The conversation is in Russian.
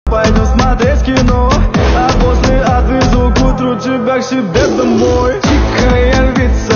пойдем смотреть кино, а после отвезу к утру тебя к себе домой. Дикая львица